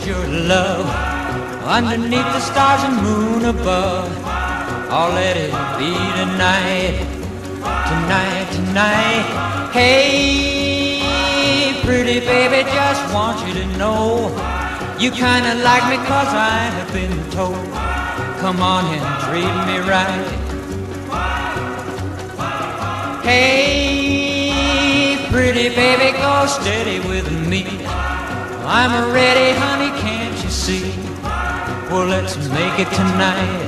your love underneath the stars and moon above. Oh, let it be tonight, tonight, tonight. Hey, pretty baby, just want you to know you kinda like me 'cause I have been told. Come on and treat me right. Hey, pretty baby, go steady with me. I'm ready, honey, can't you see? Well, let's make it tonight.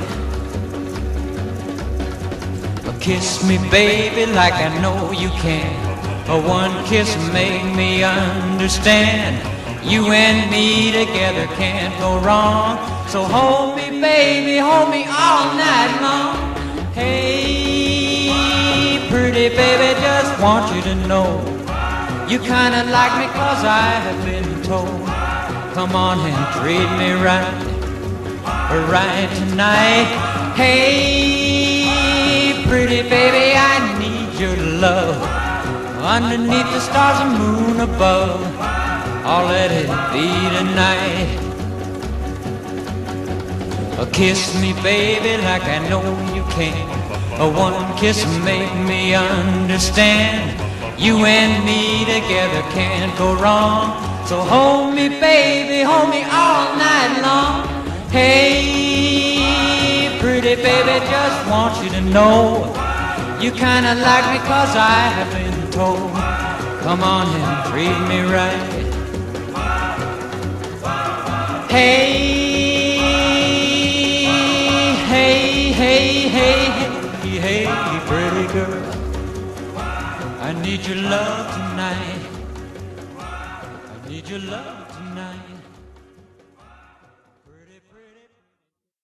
Kiss me, baby, like I know you can. One kiss make me understand. You and me together can't go wrong. So hold me, baby, hold me all night long. Hey, pretty baby, just want you to know you kinda like me 'cause I have been told. Come on and treat me right, right tonight. Hey, pretty baby, I need your love underneath the stars and moon above. Oh, let it be tonight. Kiss me, baby, like I know you can. One kiss make me understand. You and me together can't go wrong. So hold me, baby, hold me all night long. Hey, pretty baby, just want you to know you kinda like me 'cause I have been told. Come on and treat me right. Hey, hey, hey, hey, hey, hey, pretty girl, I need your love tonight. I need your love tonight.